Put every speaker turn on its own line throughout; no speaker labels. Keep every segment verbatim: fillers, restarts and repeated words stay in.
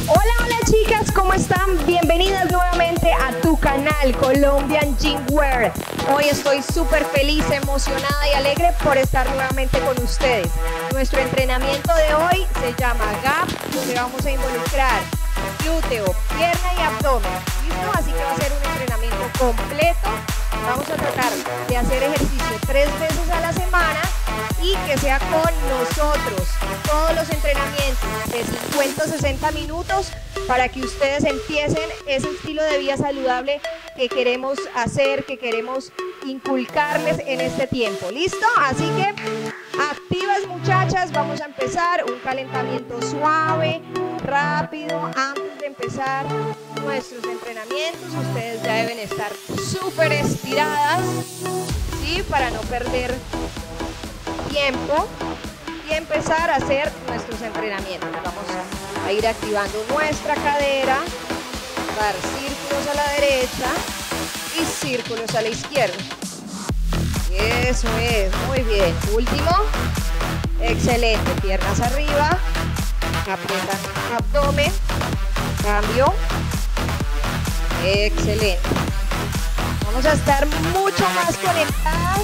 Hola, hola chicas, ¿cómo están? Bienvenidas nuevamente a tu canal Colombian Gym Wear. Hoy estoy súper feliz, emocionada y alegre por estar nuevamente con ustedes. Nuestro entrenamiento de hoy se llama Gap, donde vamos a involucrar glúteo, pierna y abdomen. ¿Listo? Así que va a ser un entrenamiento completo. Vamos a tratar de hacer ejercicio tres veces a la semana y que sea con nosotros. Todos los entrenamientos de cincuenta a sesenta minutos para que ustedes empiecen ese estilo de vida saludable que queremos hacer, que queremos inculcarles en este tiempo. ¿Listo? Así que activas, muchachas, vamos a empezar un calentamiento suave, rápido. Antes de empezar nuestros entrenamientos, ustedes ya deben estar súper estiradas, ¿sí? Para no perder tiempo y empezar a hacer nuestros entrenamientos. Vamos a ir activando nuestra cadera, dar círculos a la derecha y círculos a la izquierda. Eso es, muy bien. Último, excelente, piernas arriba, aprietan abdomen, cambio, excelente. Vamos a estar mucho más conectadas,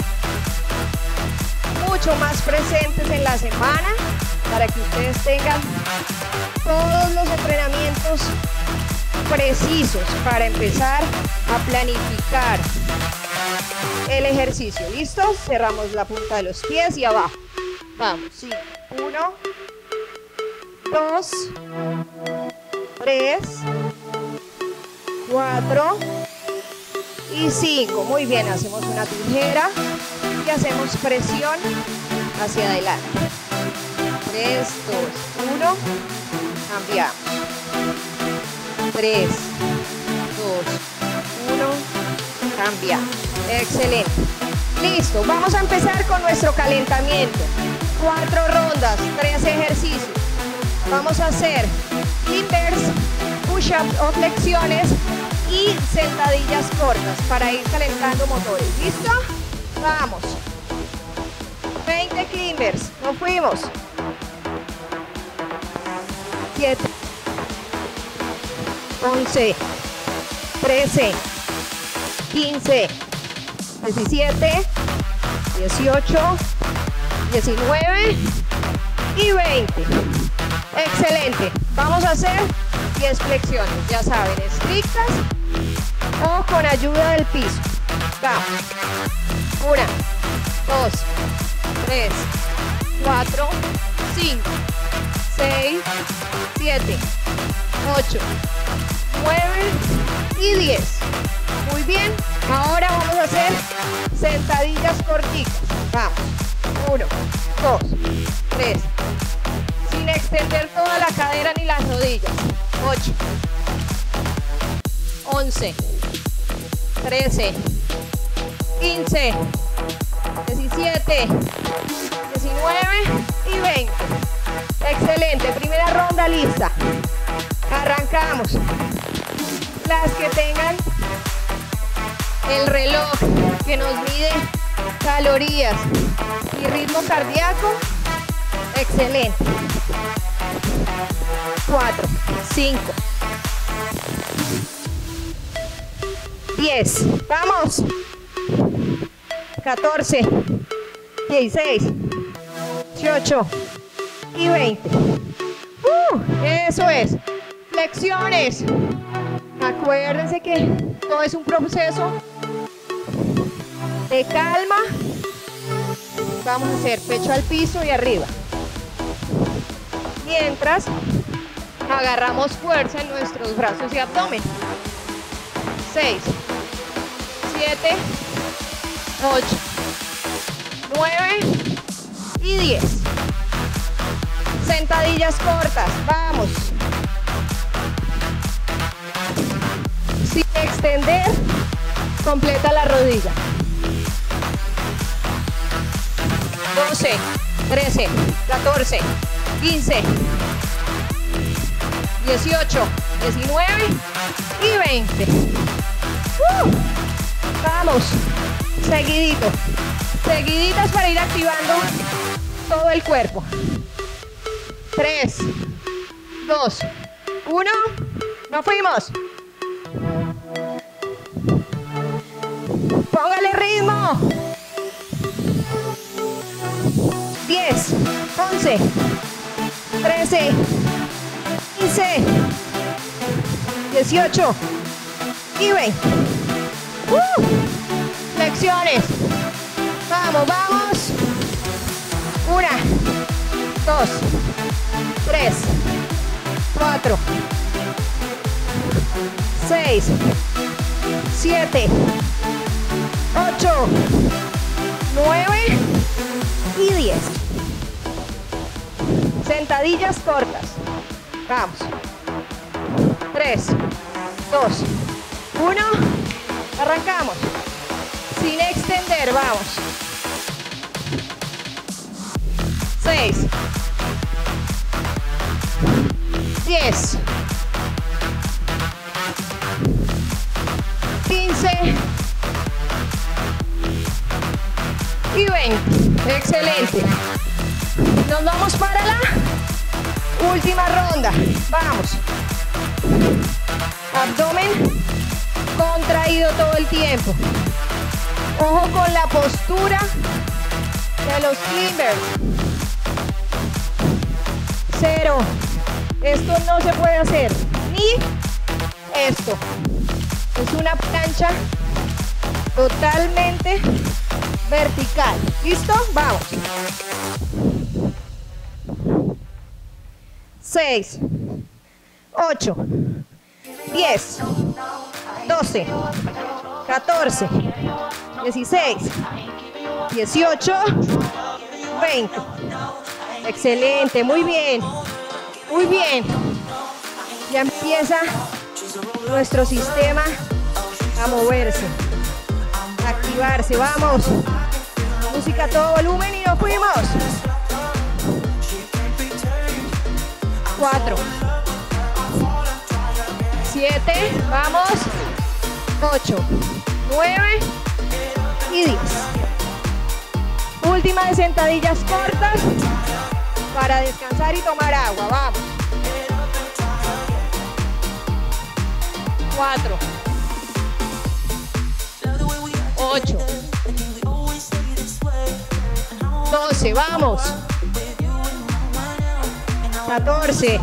mucho más presentes en la semana para que ustedes tengan todos los entrenamientos precisos para empezar a planificar el ejercicio. ¿Listo? Cerramos la punta de los pies y abajo. Vamos, sí. Uno, dos, tres, cuatro y cinco. Muy bien, hacemos una tijera y hacemos presión hacia adelante. tres, dos, uno, cambiamos. tres, dos, uno, cambiamos. Excelente. Listo, vamos a empezar con nuestro calentamiento. Cuatro rondas, tres ejercicios. Vamos a hacer climbers, push-ups o flexiones y sentadillas cortas para ir calentando motores. ¿Listo? Vamos. veinte climbers. Nos fuimos. siete. once. trece. quince. diecisiete. dieciocho. diecinueve. Y veinte. Excelente. Vamos a hacer diez flexiones. Ya saben, estrictas o con ayuda del piso. Vamos. Una, dos, tres, cuatro, cinco, seis, siete, ocho, nueve y diez. Muy bien. Ahora vamos a hacer sentadillas cortitas. Vamos. Uno, dos, tres. Sin extender toda la cadera ni las rodillas. ocho, once, trece, quince, diecisiete, diecinueve y veinte. Excelente, primera ronda lista. Arrancamos. Las que tengan el reloj que nos mide calorías y ritmo cardíaco, excelente. cuatro, cinco, diez, vamos. catorce, dieciséis, dieciocho y veinte. Uh, eso es. Flexiones. Acuérdense que todo es un proceso de calma. Vamos a hacer pecho al piso y arriba. Mientras agarramos fuerza en nuestros brazos y abdomen. seis, siete, ocho, nueve y diez. Sentadillas cortas, vamos. Sin extender, completa la rodilla. doce, trece, catorce, quince, dieciocho, diecinueve y veinte. Uh, vamos, seguidito, seguiditas para ir activando todo el cuerpo. tres, dos, uno, nos fuimos. Póngale ritmo. diez, once, trece, quince, dieciocho y veinte. ¡Uh! Flexiones. Vamos, vamos. Una, dos, tres, cuatro, seis, siete, ocho, nueve y diez. Sentadillas cortas. Vamos. tres, dos, uno. Arrancamos. Sin extender, vamos. seis, diez, quince y veinte. Excelente. Nos vamos para la última ronda. Vamos. Abdomen contraído todo el tiempo. Ojo con la postura de los climbers. Cero. Esto no se puede hacer. Ni esto. Es una plancha totalmente vertical. ¿Listo? Vamos. seis, ocho, diez, doce, catorce, dieciséis, dieciocho, veinte. Excelente, muy bien, muy bien. Ya empieza nuestro sistema a moverse, a activarse. Vamos. Música a todo volumen y nos fuimos. cuatro, siete, vamos, ocho, nueve y diez. Última de sentadillas cortas para descansar y tomar agua. Vamos. cuatro, ocho, doce, vamos. catorce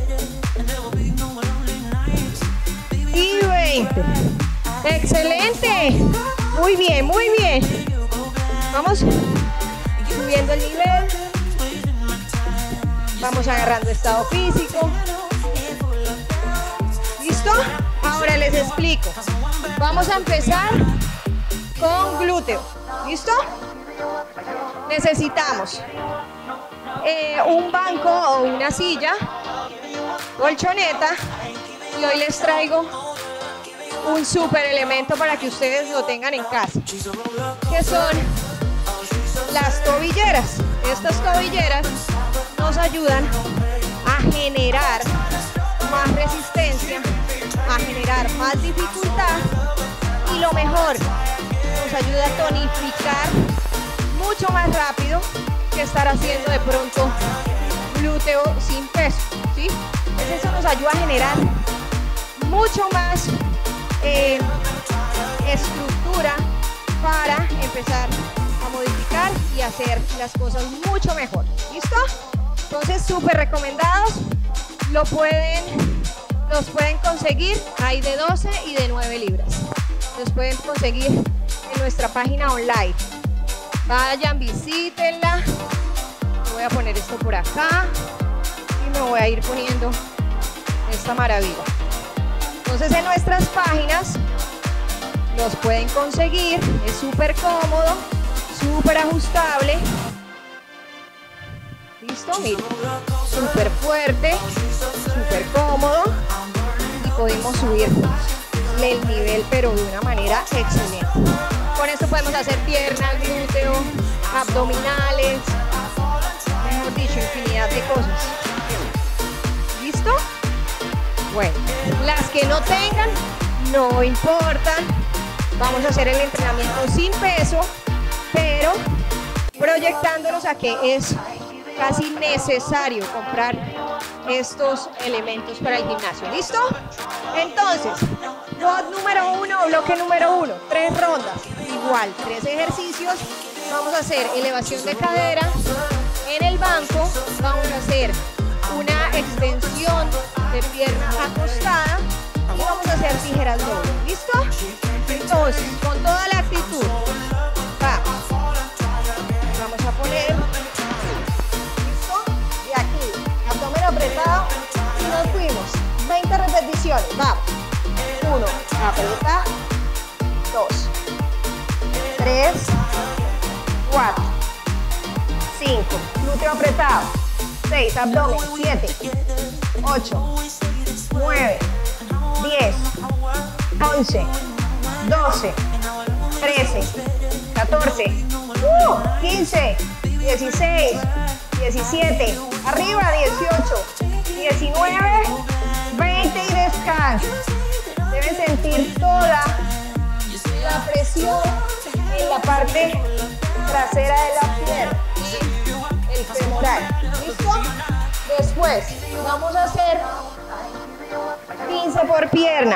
y veinte. Excelente. Muy bien, muy bien. Vamos subiendo el nivel. Vamos agarrando estado físico. ¿Listo? Ahora les explico. Vamos a empezar con glúteo. ¿Listo? Necesitamos eh, un banco o una silla, colchoneta, y hoy les traigo un súper elemento para que ustedes lo tengan en casa, que son las tobilleras. Estas tobilleras nos ayudan a generar más resistencia, a generar más dificultad y lo mejor, nos ayuda a tonificar mucho más rápido que estar haciendo de pronto glúteo sin peso, ¿sí? Entonces eso nos ayuda a generar mucho más eh, estructura para empezar a modificar y hacer las cosas mucho mejor. ¿Listo? Entonces súper recomendados. Lo pueden, los pueden conseguir, hay de doce y de nueve libras. Los pueden conseguir en nuestra página online. Vayan, visítenla. Voy a poner esto por acá y me voy a ir poniendo esta maravilla. Entonces en nuestras páginas los pueden conseguir, es súper cómodo, súper ajustable. Listo, miren, súper fuerte, súper cómodo y podemos subir el nivel pero de una manera excelente. Con esto podemos hacer piernas, glúteo, abdominales, mejor dicho, infinidad de cosas. ¿Listo? Bueno, las que no tengan, no importan. Vamos a hacer el entrenamiento sin peso, pero proyectándonos a que es casi necesario comprar estos elementos para el gimnasio. ¿Listo? Entonces, WOD número uno, bloque número uno, tres rondas, igual, tres ejercicios. Vamos a hacer elevación de cadera en el banco, vamos a hacer una extensión de pierna acostada y vamos a hacer tijeras dobles. ¿Listo? Entonces, con toda la actitud, vamos. Vamos a poner, ¿listo? Y aquí, abdomen apretado y nos fuimos. veinte repeticiones, vamos. uno, aprieta. dos, tres, cuatro, cinco, glúteo apretado. seis, abdomen. siete, ocho, nueve, diez, once, doce, trece, catorce, quince, dieciséis, diecisiete, arriba, dieciocho, diecinueve, veinte y descanso. Deben sentir toda la presión en la parte trasera de la pierna y el femoral. ¿Listo? Después vamos a hacer quince por pierna.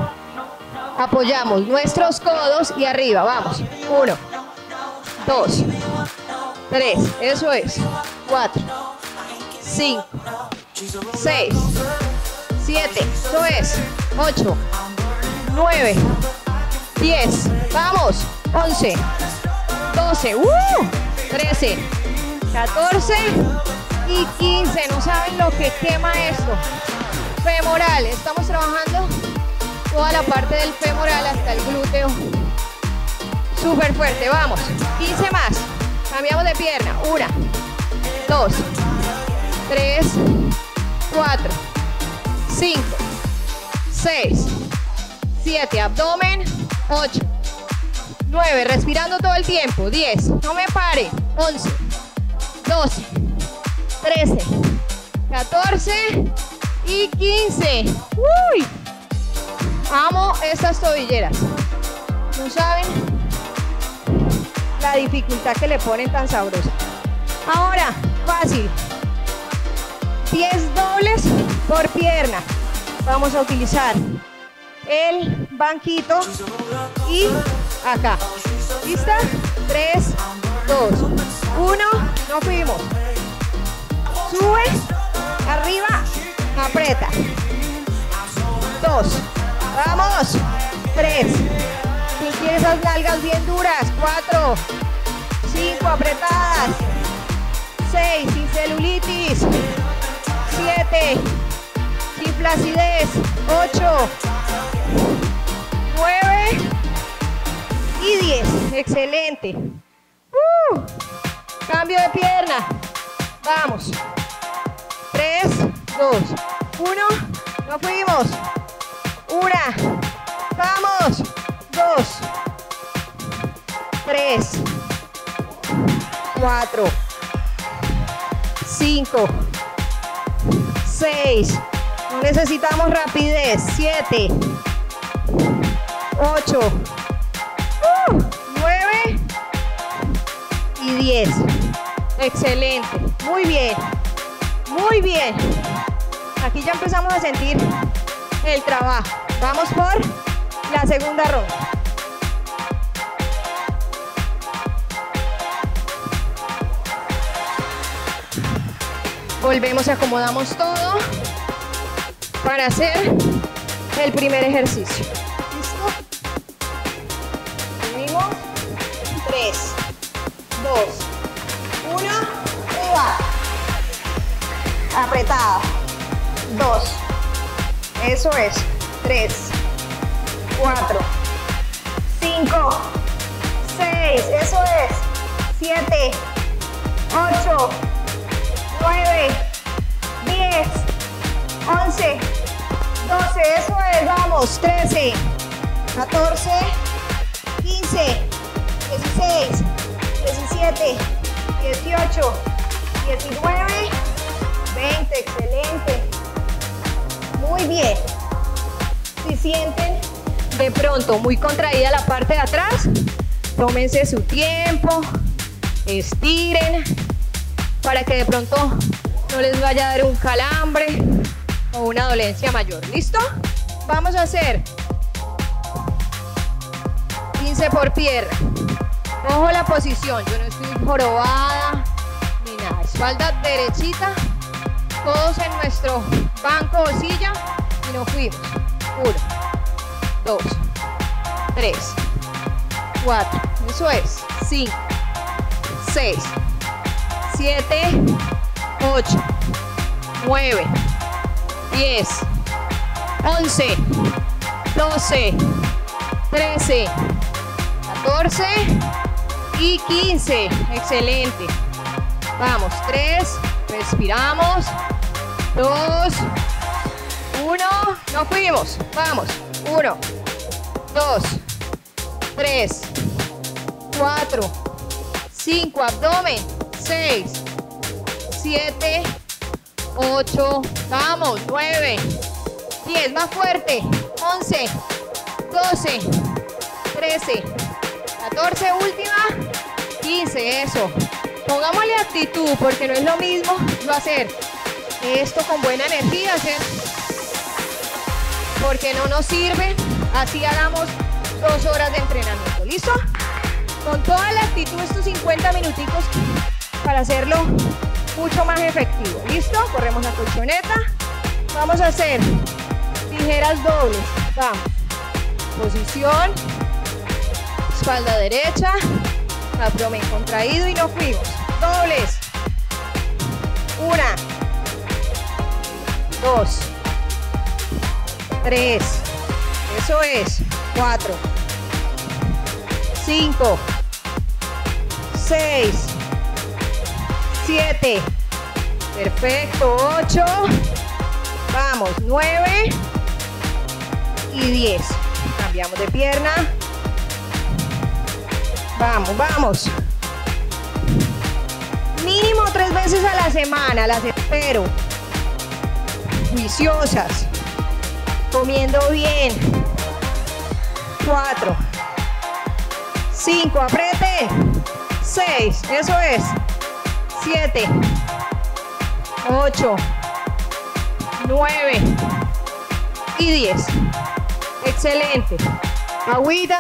Apoyamos nuestros codos y arriba, vamos. uno, dos, tres, eso es. cuatro, cinco, seis, siete, eso es. ocho, nueve, diez, vamos. once, doce, uh, trece, catorce y quince. No saben lo que quema esto. Femoral, estamos trabajando toda la parte del femoral hasta el glúteo. Súper fuerte, vamos. quince más. Cambiamos de pierna. Una, dos, tres, cuatro, cinco, seis, siete, abdomen. ocho, nueve, respirando todo el tiempo. diez, no me pare. once, doce, trece, catorce y quince. Uy, amo estas tobilleras. No saben la dificultad que le ponen tan sabrosa. Ahora, fácil. diez dobles por pierna. Vamos a utilizar el banquito y acá. ¿Lista? tres, dos, uno. Nos fuimos. Sube, arriba, aprieta. dos, vamos. tres. Si quieres esas nalgas bien duras. cuatro, cinco, apretadas. seis, sin celulitis. siete, sin flacidez. ocho, nueve y diez. Excelente. Uh, cambio de pierna. Vamos. tres, dos, uno. Nos fuimos. Una. Vamos. dos, tres, cuatro, cinco, seis. No necesitamos rapidez. siete, ocho, nueve y diez. Excelente. Muy bien. Muy bien. Aquí ya empezamos a sentir el trabajo. Vamos por la segunda ronda. Volvemos y acomodamos todo para hacer el primer ejercicio. ¿Listo? Subimos. tres, dos, uno. Y va. Apretada. dos. Eso es. tres, cuatro, cinco, seis. Eso es. siete, ocho, nueve, diez, once, doce, eso es, vamos, trece, catorce, quince, dieciséis, diecisiete, dieciocho, diecinueve, veinte, excelente. Muy bien. Si sienten de pronto muy contraída la parte de atrás, tómense su tiempo, estiren, para que de pronto no les vaya a dar un calambre o una dolencia mayor. ¿Listo? Vamos a hacer quince por pierna. Ojo la posición, yo no estoy jorobada ni nada. Espalda derechita, todos en nuestro banco o silla y nos fuimos. Uno, dos, tres, cuatro, eso es. Cinco, seis, siete, ocho, nueve, diez, once, doce, trece, catorce y quince. Excelente. Vamos, tres, respiramos, dos, uno, nos fuimos. Vamos, uno, dos, tres, cuatro, cinco, abdomen, seis, siete, ocho, vamos, nueve, diez, más fuerte, once, doce, trece, catorce, última, quince, eso. Pongámosle actitud porque no es lo mismo yo hacer esto con buena energía, hacer porque no nos sirve, así hagamos dos horas de entrenamiento. ¿Listo? Con toda la actitud estos cincuenta minuticos para hacerlo mucho más efectivo. ¿Listo? Corremos la colchoneta. Vamos a hacer tijeras dobles. Vamos. Posición. Espalda derecha. Abdomen contraído y nos fuimos. Dobles. Una. Dos. Tres. Eso es. Cuatro. Cinco. Seis. Siete. Perfecto. Ocho. Vamos. Nueve. Y diez. Cambiamos de pierna. Vamos, vamos. Mínimo tres veces a la semana, las espero. Juiciosas. Comiendo bien. Cuatro. Cinco, aprieten. Seis, eso es. Siete. Ocho. Nueve. Y diez. Excelente. Agüita.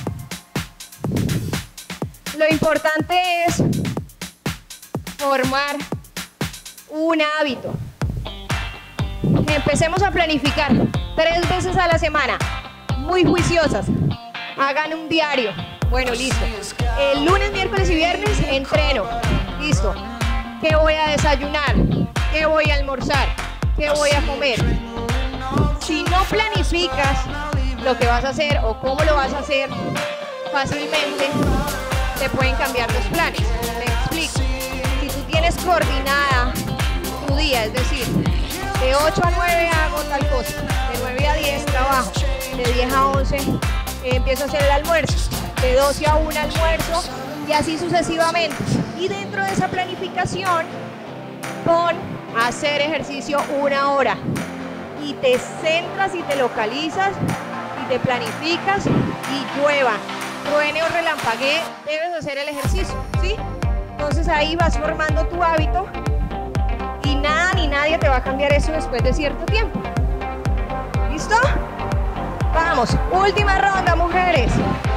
Lo importante es formar un hábito. Empecemos a planificar tres veces a la semana, muy juiciosas. Hagan un diario. Bueno, listo. El lunes, miércoles y viernes entreno. Listo. ¿Qué voy a desayunar? ¿Qué voy a almorzar? ¿Qué voy a comer? Si no planificas lo que vas a hacer o cómo lo vas a hacer, fácilmente te pueden cambiar los planes. Te explico. Si tú tienes coordinada tu día, es decir, de ocho a nueve hago tal cosa, de nueve a diez trabajo, de diez a once eh, empiezo a hacer el almuerzo, de doce a una almuerzo y así sucesivamente. Y dentro de esa planificación pon a hacer ejercicio una hora y te centras y te localizas y te planificas y llueva, truene o relampaguee, debes hacer el ejercicio, ¿sí? Entonces ahí vas formando tu hábito y nada ni nadie te va a cambiar eso después de cierto tiempo. ¿Listo? Vamos, última ronda, mujeres.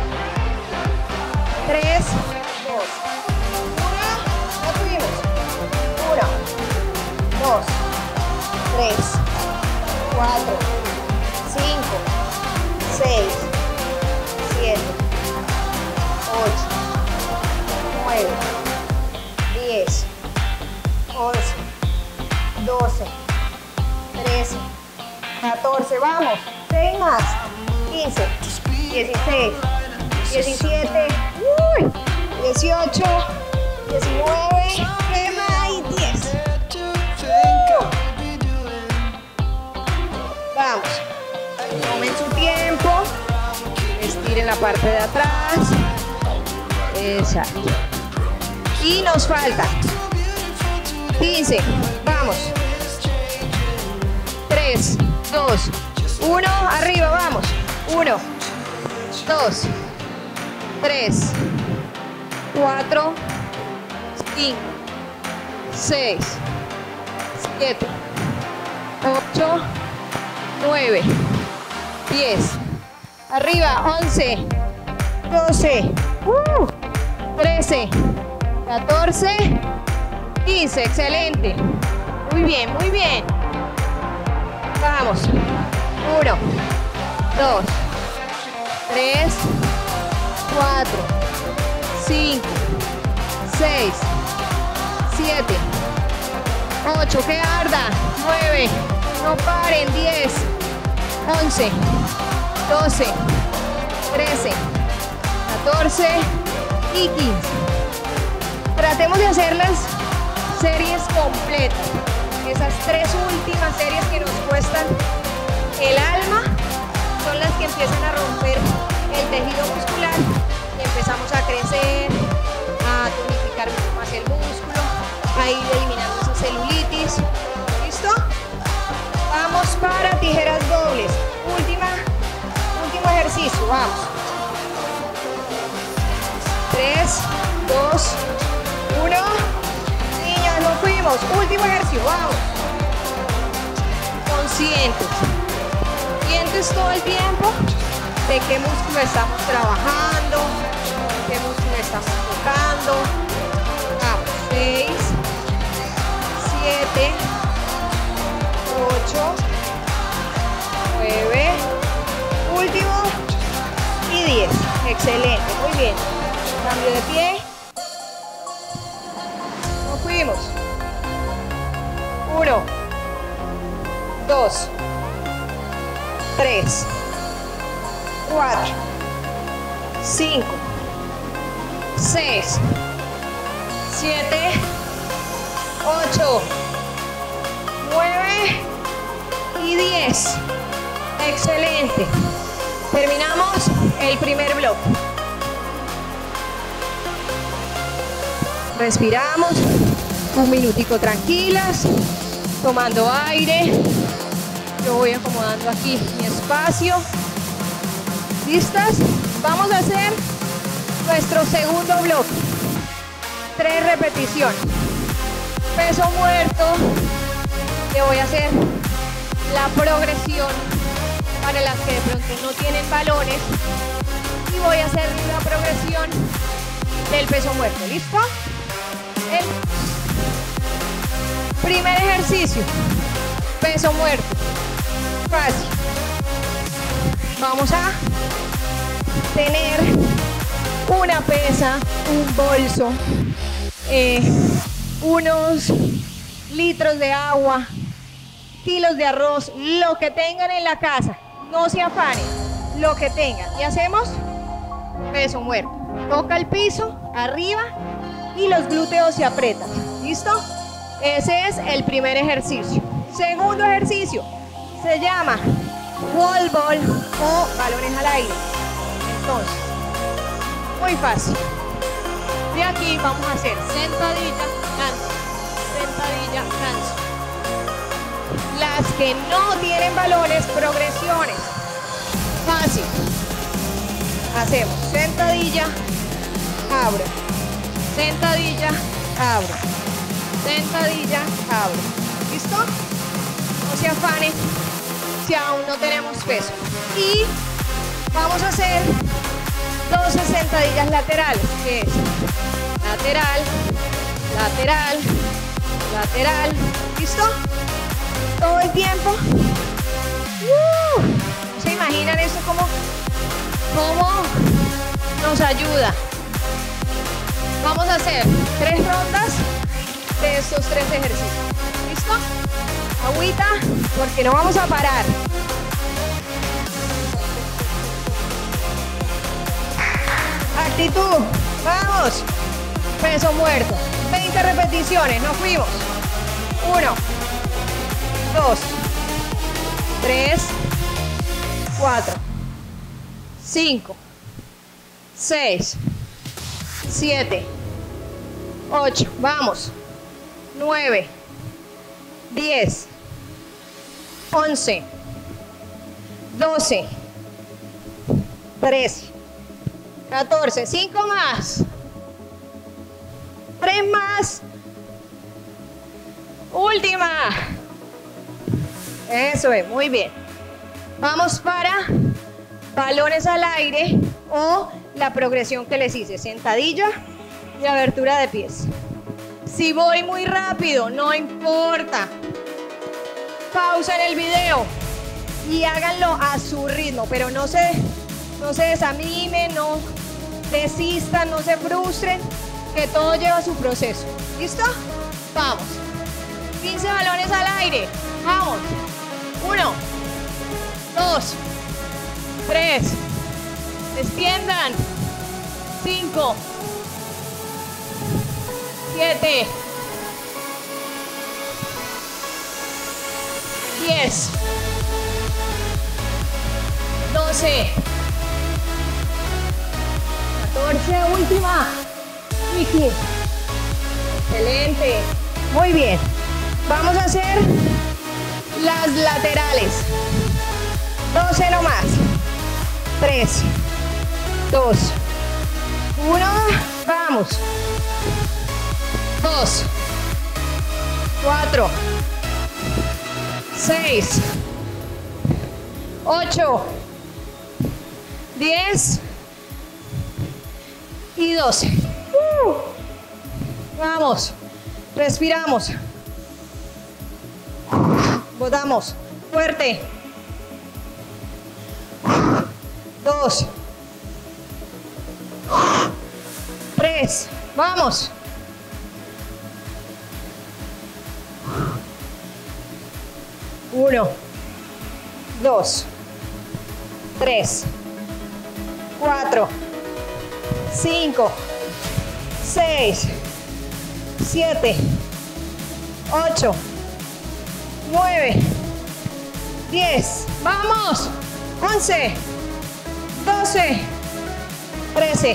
Tres, dos, una, nos fuimos. Uno, dos, tres, cuatro, cinco, seis, siete, ocho, nueve, diez, once, doce, trece, catorce, vamos, seis más, quince, dieciséis, diecisiete, uy, dieciocho, diecinueve, ¿qué más? Y diez. Uh. Vamos, tomen su tiempo, estiren la parte de atrás, exacto, y nos falta quince, vamos, tres, dos, uno, arriba, vamos, uno, dos, tres, cuatro, cinco, seis, siete, ocho, nueve, diez. Arriba, once, doce, uh, trece, catorce, quince. Excelente. Muy bien, muy bien. Vamos. uno, dos, tres, cuatro, cinco, seis, siete, ocho, que arda, nueve, no paren, diez, once, doce, trece, catorce y quince. Tratemos de hacer las series completas. Esas tres últimas series que nos cuestan el alma son las que empiezan a romper el tejido muscular y empezamos a crecer, a tonificar mucho más el músculo, a ir eliminando esa celulitis. ¿Listo? Vamos para tijeras dobles. Última, último ejercicio. Vamos. tres, dos, uno. Niñas, nos fuimos. Último ejercicio. Vamos. Conscientes. Conscientes todo el tiempo de qué músculo estamos trabajando, qué músculo estamos tocando. Vamos. seis, siete, ocho, nueve, último y diez. Excelente, muy bien. Cambio de pie. Nos fuimos. uno, dos, tres, cuatro, cinco, seis, siete, ocho, nueve y diez. Excelente. Terminamos el primer bloque. Respiramos un minutico tranquilas, tomando aire. Yo voy acomodando aquí mi espacio. ¿Listas? Vamos a hacer nuestro segundo bloque. Tres repeticiones. Peso muerto. Le voy a hacer la progresión para las que de pronto no tienen balones. Y voy a hacer la progresión del peso muerto. ¿Listo? El primer ejercicio. Peso muerto. Fácil. Vamos a tener una pesa, un bolso, eh, unos litros de agua, kilos de arroz, lo que tengan en la casa. No se afanen, lo que tengan. Y hacemos peso muerto. Toca el piso, arriba, y los glúteos se aprietan. ¿Listo? Ese es el primer ejercicio. Segundo ejercicio se llama wall ball o balones al aire. Entonces, muy fácil. De aquí vamos a hacer sentadilla, ganso, sentadilla, ganso. Las que no tienen balones, progresiones. Fácil. Hacemos sentadilla, abro, sentadilla, abro, sentadilla, abro. ¿Listo? No se afanen si aún no tenemos peso. Y vamos a hacer doce sentadillas laterales, que es lateral, lateral, lateral. ¿Listo? Todo el tiempo. Uh, ¿no se imaginan eso como, cómo nos ayuda? Vamos a hacer tres rondas de estos tres ejercicios. ¿Listo? Agüita, porque no vamos a parar. Actitud. Vamos. Peso muerto. veinte repeticiones. Nos fuimos. uno, dos, tres, cuatro, cinco, seis, siete, ocho. Vamos. nueve, diez, once, doce, trece, catorce, cinco más, tres más Última. Eso es, muy bien. Vamos para balones al aire o la progresión que les hice. Sentadilla y abertura de pies. Si voy muy rápido, no importa. Pausa en el video y háganlo a su ritmo, pero no se, no se desanimen, no desistan, no se frustren, que todo lleva su proceso. ¿Listo? Vamos. quince balones al aire. Vamos. Uno, dos, tres. Extiendan. Cinco, siete, diez, doce, catorce, última y quince. Excelente. Muy bien. Vamos a hacer las laterales. doce nomás. tres, dos, uno. Vamos. dos, cuatro, seis, ocho, diez y doce. Uh, vamos, respiramos, botamos, fuerte. dos, tres, vamos. uno, dos, tres, cuatro, cinco, seis, siete, ocho, nueve, diez, vamos, once, doce, trece,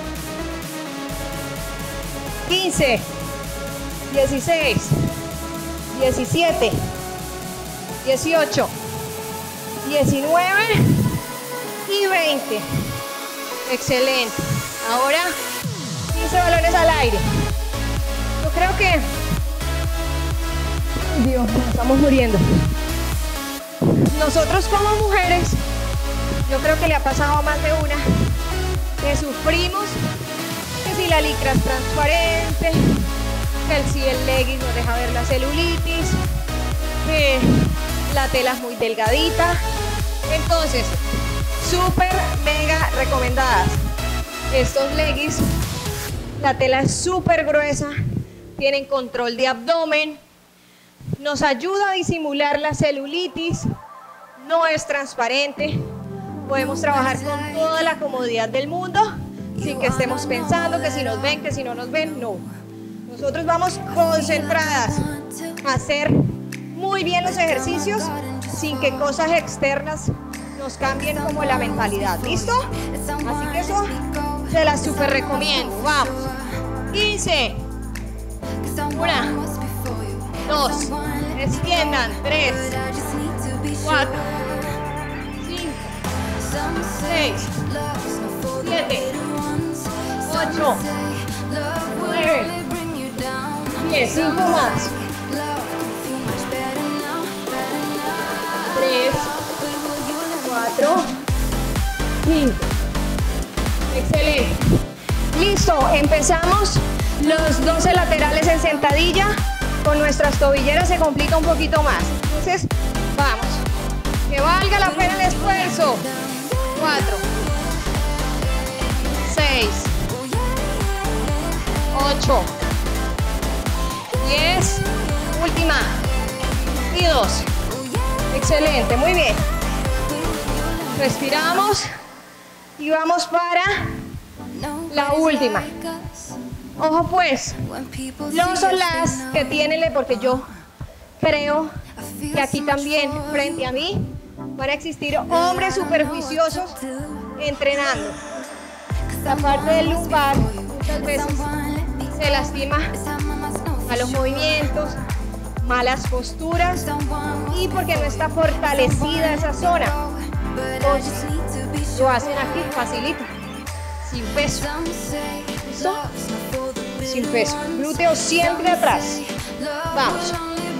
quince, dieciséis, diecisiete, dieciocho, diecinueve y veinte. Excelente. Ahora quince balones al aire. Yo creo que... Dios, nos estamos muriendo. Nosotros como mujeres, yo creo que le ha pasado a más de una, que sufrimos que si la licra es transparente, que el, si el legging nos deja ver la celulitis, que la tela es muy delgadita. Entonces, súper mega recomendadas estos leggings. La tela es súper gruesa, tienen control de abdomen, nos ayuda a disimular la celulitis, no es transparente, podemos trabajar con toda la comodidad del mundo sin que estemos pensando que si nos ven, que si no nos ven, no. Nosotros vamos concentradas a hacer muy bien los ejercicios sin que cosas externas nos cambien como la mentalidad. ¿Listo? Así que eso se las super recomiendo. Vamos. quince. Una. Dos. Extiendan. Tres. Cuatro. Cinco. Seis. Siete. Ocho. Nueve. Diez. Cinco más. Tres, cuatro, cinco. Excelente. Listo, empezamos los doce laterales en sentadilla. Con nuestras tobilleras se complica un poquito más. Entonces, vamos. Que valga la pena el esfuerzo. Cuatro, seis, ocho, diez, última y doce. Excelente, muy bien. Respiramos y vamos para la última. Ojo pues, no son las que tienen, porque yo creo que aquí también, frente a mí, van a existir hombres superficiosos entrenando. La parte del lumbar muchas veces se lastima a los movimientos, malas posturas y porque no está fortalecida esa zona. Entonces, lo hacen aquí, facilito, sin peso. ¿Listo? Sin peso. Glúteos siempre atrás. Vamos.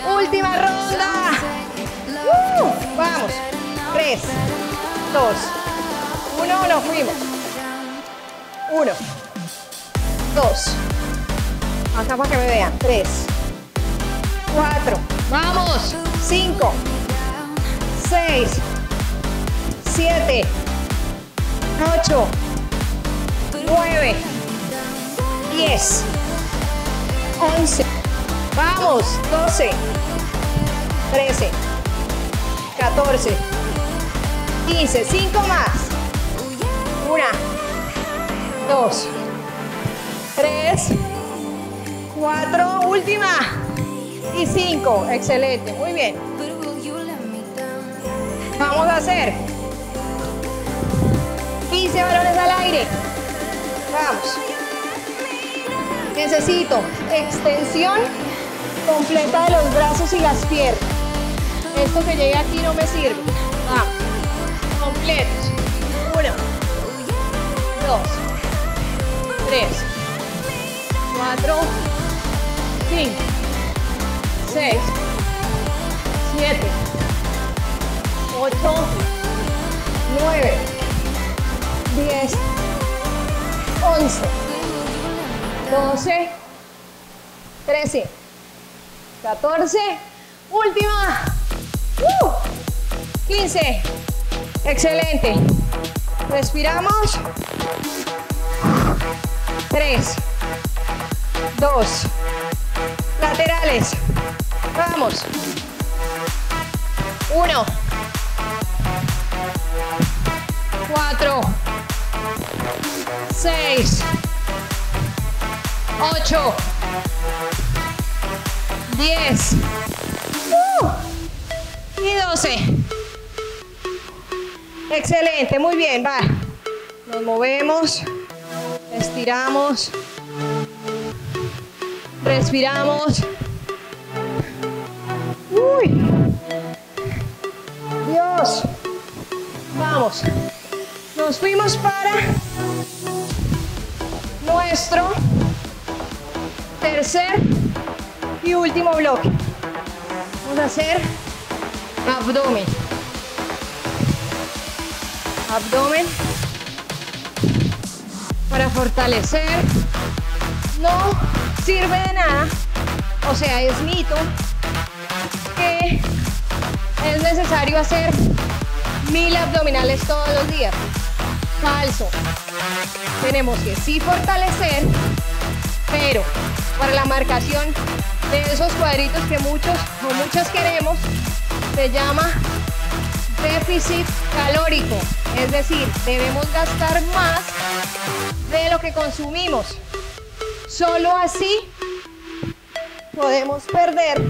Última ronda. Uh, vamos. tres, dos, uno, nos fuimos. uno, dos. Acá para que me vean. tres, cuatro. Vamos. cinco, seis, siete, ocho, nueve, diez, once. Vamos. doce, trece, catorce, quince. cinco más. una, dos, tres, cuatro. Última. Y cinco. Excelente. Muy bien. Vamos a hacer quince balones al aire. Vamos. Necesito extensión completa de los brazos y las piernas. Esto que llegue aquí no me sirve. Vamos. Completos. Uno, dos, tres, cuatro, cinco, seis, siete, ocho, nueve, diez, once, doce, trece, catorce, última, uh, quince. Excelente. Respiramos. tres, dos, laterales. Vamos. uno, cuatro, seis, ocho, diez uh, y doce. Excelente, muy bien, va. Nos movemos, estiramos, respiramos. Uy, Dios. Vamos. Nos fuimos para nuestro tercer y último bloque. Vamos a hacer abdomen. Abdomen para fortalecer. No sirve de nada, o sea, es mito que es necesario hacer mil abdominales todos los días. Falso. Tenemos que sí fortalecer, pero para la marcación de esos cuadritos que muchos o muchas queremos, se llama déficit calórico. Es decir, debemos gastar más de lo que consumimos. Solo así podemos perder,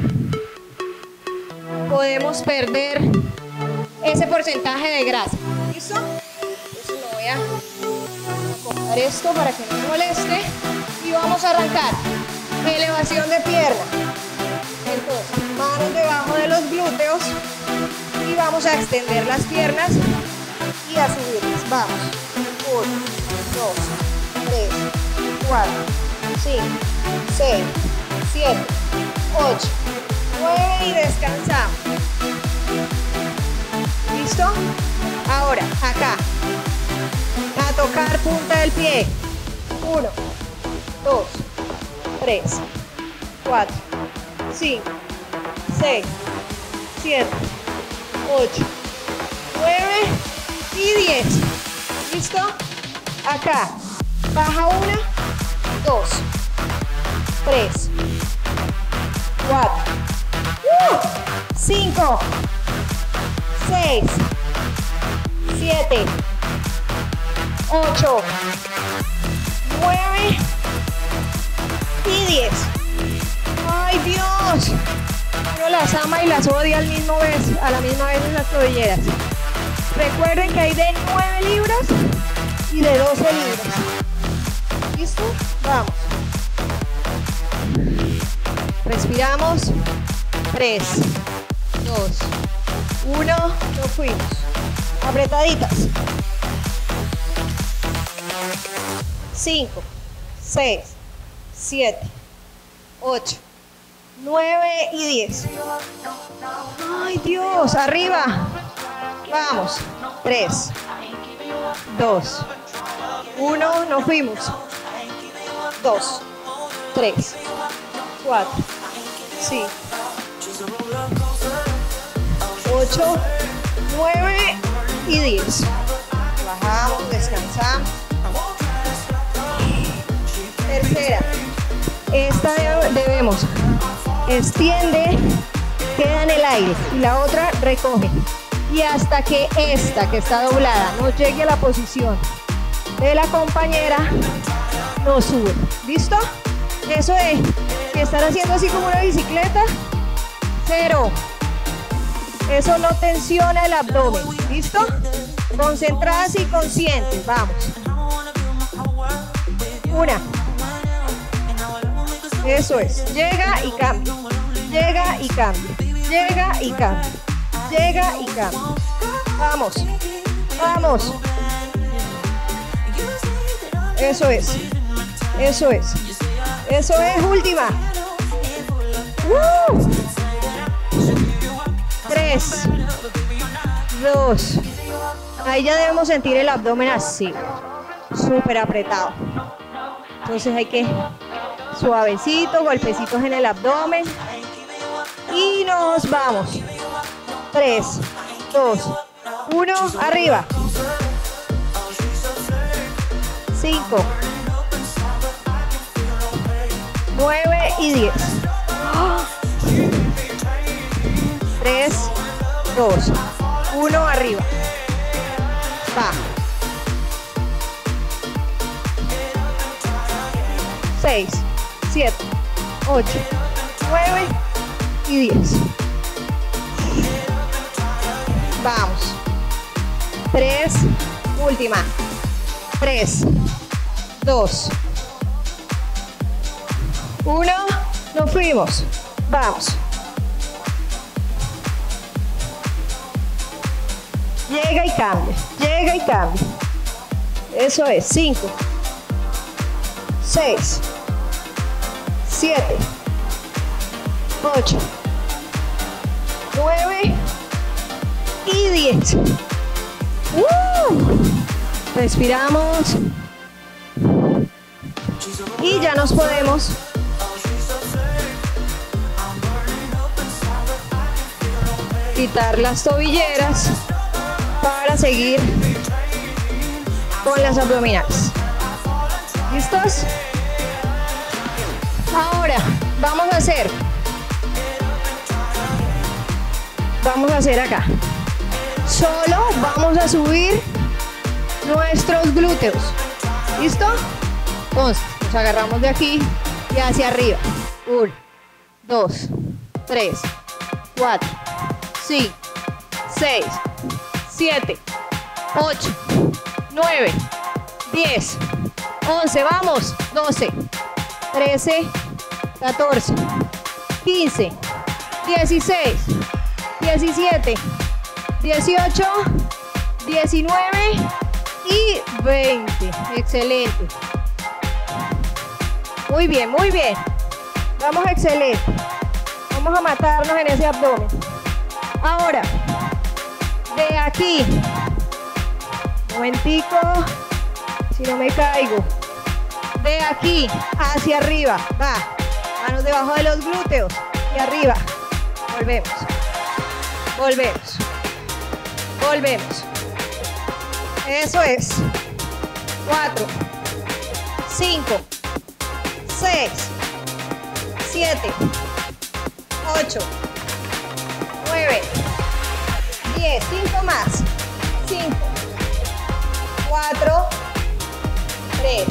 podemos perder ese porcentaje de grasa. ¿Listo? Entonces me voy a acomodar esto para que no me moleste y vamos a arrancar. Elevación de pierna. Entonces, manos debajo de los glúteos y vamos a extender las piernas y a subirlas. Vamos. uno, dos, tres, cuatro, cinco, seis, siete, ocho, nueve y descansamos. ¿Listo? Ahora, acá. A tocar punta del pie. uno, dos, tres, cuatro, cinco, seis, siete, ocho, nueve y diez. ¿Listo? Acá. Baja una, dos, tres, cuatro, cinco, seis, siete, ocho, nueve y diez. ¡Ay, Dios! Uno las ama y las odia al mismo vez, a la misma vez en las tobilleras. Recuerden que hay de nueve libras y de doce libras. ¿Listo? Vamos. Respiramos. tres, dos, uno. Nos fuimos. Apretaditas. cinco, seis, siete, ocho, nueve y diez. Ay, Dios, arriba. Vamos. tres, dos, uno, nos fuimos. dos, tres, cuatro, cinco, ocho, nueve y diez. Bajamos, descansamos. Tercera. Esta debemos. Extiende, queda en el aire y la otra recoge. Y hasta que esta, que está doblada, no llegue a la posición de la compañera, no sube. ¿Listo? Eso es estar haciendo así como una bicicleta. Cero. Eso no tensiona el abdomen. ¿Listo? Concentradas y conscientes. Vamos. Una. Eso es. Llega y cambia. Llega y cambia. Llega y cambia. Llega y cambia. Vamos. Vamos. Eso es. Eso es. Eso es. Última. ¡Uh! Tres. Dos. Ahí ya debemos sentir el abdomen así. Súper apretado. Entonces hay que suavecito, golpecitos en el abdomen. Y nos vamos. Tres, dos, uno, arriba. Cinco, nueve y diez. Tres, dos, uno, arriba. Va. Seis, siete, ocho, nueve y diez. Vamos. Tres, última. Tres, dos, uno, nos fuimos. Vamos. Llega y cambia, llega y cambia. Eso es. Cinco, seis, siete, ocho, nueve y diez. ¡Uh! Respiramos. Y ya nos podemos quitar las tobilleras para seguir con las abdominales. ¿Listos? Ahora vamos a hacer vamos a hacer acá, solo vamos a subir nuestros glúteos. ¿Listo? Entonces nos agarramos de aquí y hacia arriba. Uno, dos, tres, cuatro, cinco, seis, siete, ocho, nueve, diez, once, vamos, doce, trece, catorce, quince, dieciséis, diecisiete, dieciocho, diecinueve y veinte. Excelente. Muy bien, muy bien. Vamos, excelente. Vamos a matarnos en ese abdomen. Ahora, de aquí, un momentico, si no me caigo. De aquí hacia arriba, va. Manos debajo de los glúteos y arriba. Volvemos. Volvemos. Volvemos. Eso es. Cuatro, cinco, seis, siete, ocho, nueve, diez. Cinco más. Cinco, cuatro, tres,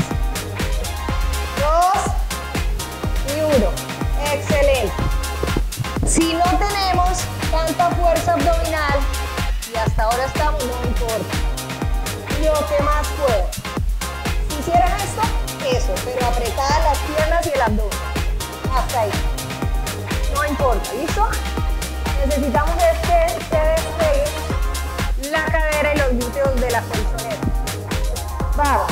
dos y uno. Excelente. Si no tenemos tanta fuerza abdominal y hasta ahora estamos, no importa. Lo que más puedo. Si hicieran esto, eso, pero apretadas las piernas y el abdomen. Hasta ahí. No importa, ¿listo? Necesitamos este, que despegue la cadera y los glúteos de la colchoneta. Vamos.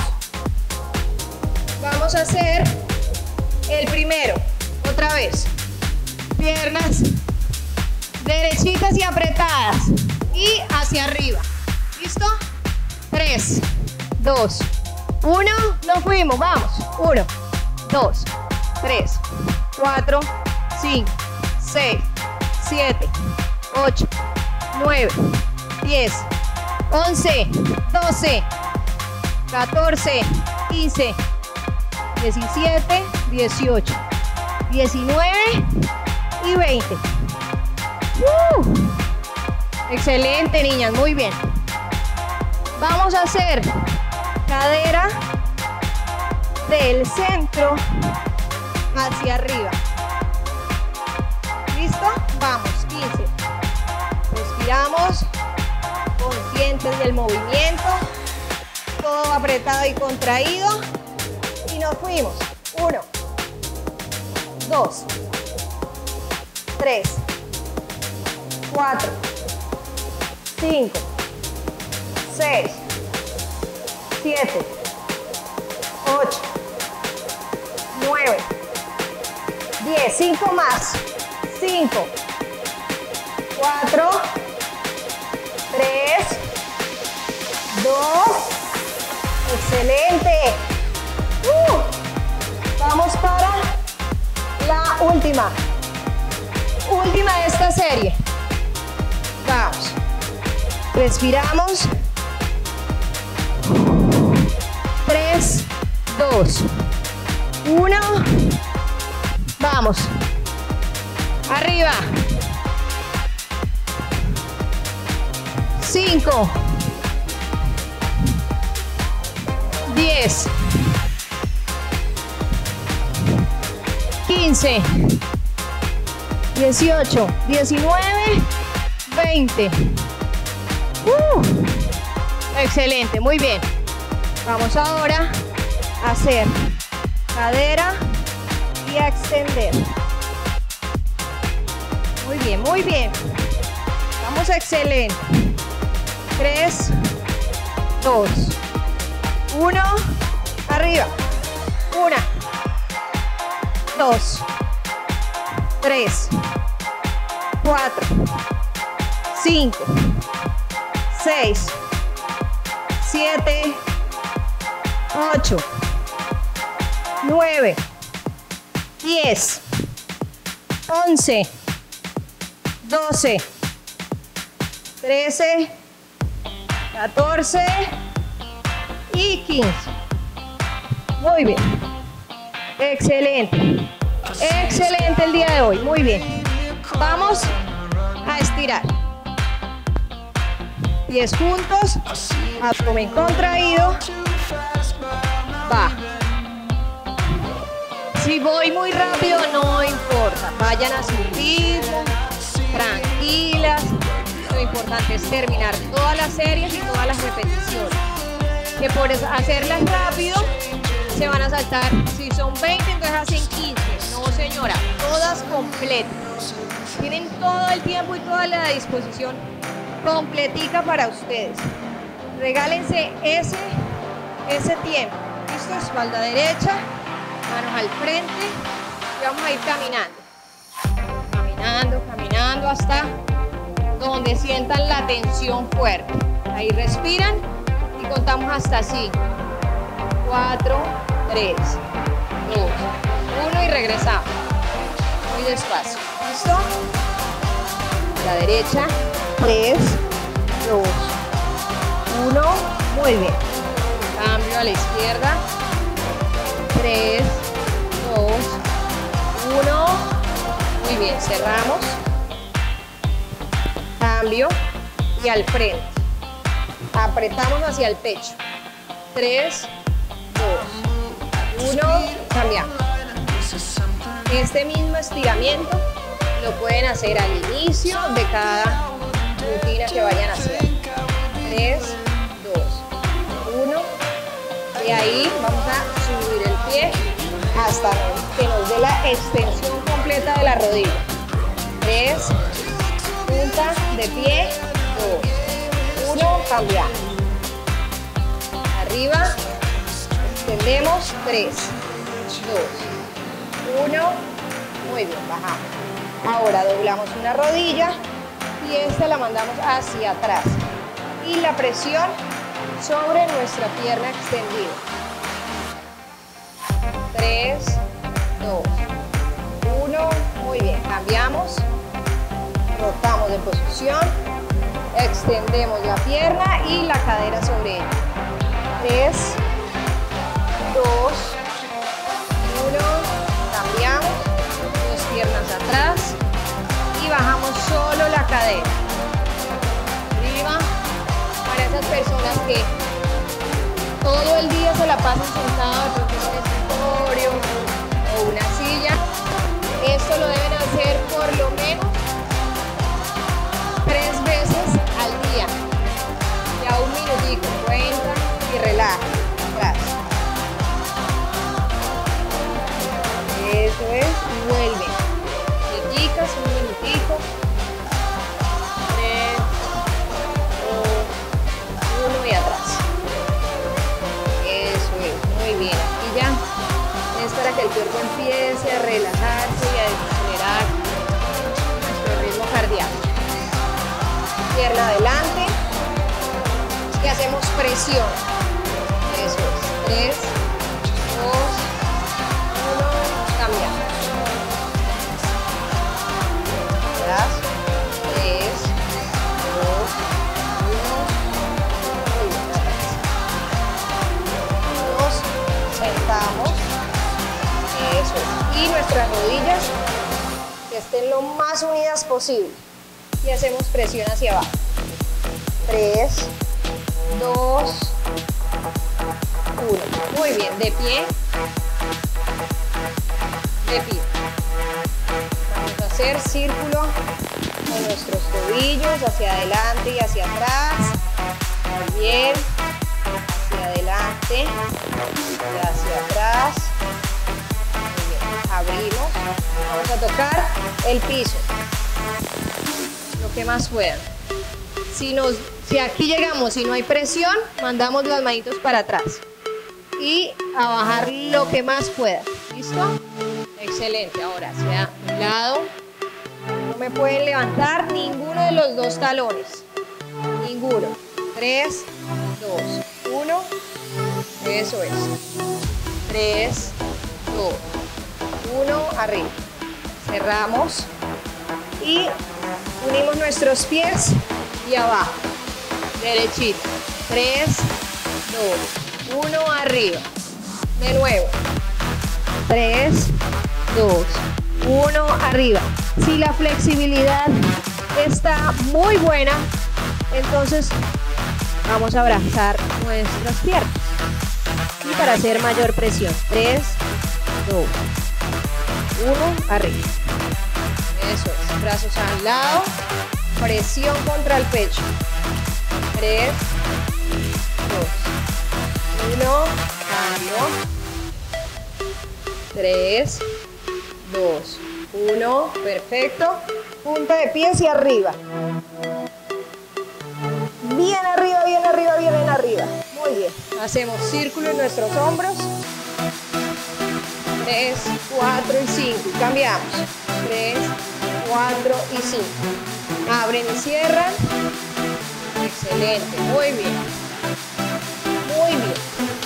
Vamos a hacer el primero. Otra vez. Piernas derechitas y apretadas. Y hacia arriba. ¿Listo? tres, dos, uno. Nos fuimos. Vamos. uno, dos, tres, cuatro, cinco, seis, siete, ocho, nueve, diez, once, doce, catorce, quince, diecisiete, dieciocho, diecinueve y veinte. ¡Uh! Excelente, niñas, muy bien. Vamos a hacer cadera del centro hacia arriba. ¿Listo? Vamos, quince. Respiramos, conscientes del movimiento, todo apretado y contraído. Y nos fuimos. uno, dos, tres, cuatro, cinco, seis, siete, ocho, nueve, diez. cinco más. cinco, cuatro, tres, dos. Excelente. Uh, vamos para la última. Última de esta serie. Vamos. Respiramos. tres, dos, uno. Vamos. Arriba. cinco. diez. quince. dieciocho. diecinueve. veinte. Uh, excelente, muy bien. Vamos ahora a hacer cadera y a extender. Muy bien, muy bien. Vamos, excelente. tres, dos, uno. Arriba. una, dos, tres, cuatro, cinco, seis, siete, ocho, nueve, diez, once, doce, trece, catorce y quince. Muy bien. Excelente. Excelente el día de hoy. Muy bien. Vamos a estirar. Pies juntos, abdomen contraído. Va. Si voy muy rápido, no importa. Vayan a su ritmo, tranquilas. Lo importante es terminar todas las series y todas las repeticiones. Que por hacerlas rápido, se van a saltar. Si son veinte, entonces hacen quince. No, señora, todas completas. Tienen todo el tiempo y toda la disposición completica para ustedes. Regálense ese, ese tiempo. ¿Listo? Espalda derecha, manos al frente y vamos a ir caminando. Caminando, caminando hasta donde sientan la tensión fuerte. Ahí respiran y contamos hasta cinco, cuatro, tres, dos, uno y regresamos. Muy despacio. ¿Listo? La derecha. tres, dos, uno. Muy bien. Cambio a la izquierda. tres, dos, uno. Muy bien. Cerramos. Cambio y al frente. Apretamos hacia el pecho. tres, dos, uno. Cambiamos. Este mismo estiramiento lo pueden hacer al inicio de cada rutina que vayan a hacer. tres, dos, uno. Y ahí vamos a subir el pie hasta que nos dé la extensión completa de la rodilla. tres, punta de pie, dos, uno, cambiamos. Arriba, extendemos, tres, dos, uno, muy bien, bajamos. Ahora doblamos una rodilla y esta la mandamos hacia atrás. Y la presión sobre nuestra pierna extendida. tres, dos, uno. Muy bien, cambiamos. Rotamos de posición. Extendemos la pierna y la cadera sobre ella. tres, dos, uno. Cambiamos. Dos piernas atrás. Y bajamos solo la cadera. Arriba. Para esas personas que todo el día se la pasan sentados porque es un escritorio o una silla, esto lo deben hacer por lo menos tres veces al día. Ya un minutico, cuenta y relaja. Atrás. Eso es, y vuelve. Minuticas, un minutico. Tres, dos, uno y atrás. Eso es, muy bien. Aquí ya es para que el cuerpo empiece a relajarse y a desacelerar nuestro ritmo cardíaco. Pierna adelante y hacemos presión. Eso es. tres, dos, uno, cambiamos. Atrás. tres, dos, uno. Muy bien, atrás. Nos sentamos. Eso es. Y nuestras rodillas que estén lo más unidas posible. Y hacemos presión hacia abajo. tres, dos, uno. Muy bien, de pie. De pie. Vamos a hacer círculo con nuestros tobillos hacia adelante y hacia atrás. Muy bien. Hacia adelante y hacia atrás. Muy bien. Abrimos. Vamos a tocar el piso. Lo que más puedan. Si, nos, si aquí llegamos y no hay presión, mandamos las manitos para atrás y a bajar lo que más pueda. ¿Listo? Excelente. Ahora hacia un lado. No me pueden levantar ninguno de los dos talones. Ninguno. tres, dos, uno. Eso es. tres, dos, uno. Arriba. Cerramos. Y unimos nuestros pies y abajo. Derechito. tres, dos, uno. Arriba. De nuevo. tres, dos, uno. Arriba. Si la flexibilidad está muy buena, entonces vamos a abrazar nuestras piernas. Y para hacer mayor presión. tres, dos, uno. Arriba. Eso es, brazos al lado, presión contra el pecho. tres, dos, uno, cambio. tres, dos, uno, perfecto. Punta de pie hacia arriba. Bien arriba, bien arriba, bien, bien arriba. Muy bien. Hacemos círculo en nuestros hombros. tres, cuatro y cinco. Cambiamos. tres, cuatro y cinco. Abren y cierran. Excelente, muy bien. Muy bien.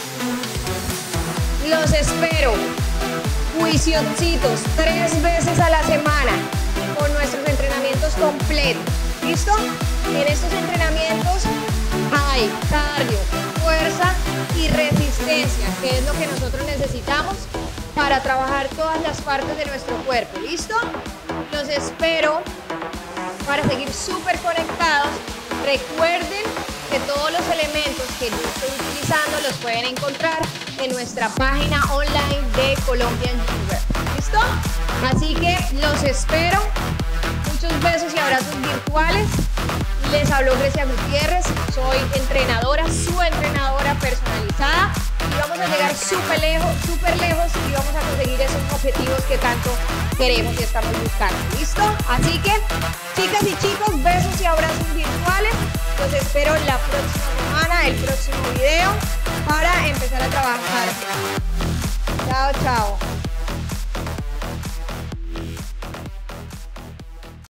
Los espero, juicioncitos, tres veces a la semana con nuestros entrenamientos completos. ¿Listo? En estos entrenamientos hay cardio, fuerza y resistencia, que es lo que nosotros necesitamos para trabajar todas las partes de nuestro cuerpo. ¿Listo? Los espero para seguir súper conectados. Recuerden que todos los elementos que yo estoy utilizando los pueden encontrar en nuestra página online de Colombian Gym. ¿Listo? Así que los espero. Muchos besos y abrazos virtuales. Les habló Grecia Gutiérrez. Soy entrenadora, su entrenadora personalizada. Y vamos a llegar súper lejos, súper lejos y vamos a conseguir esos objetivos que tanto queremos y estamos buscando. ¿Listo? Así que, chicas y chicos, besos y abrazos virtuales. Los espero la próxima semana, el próximo video, para empezar a trabajar. Chao, chao.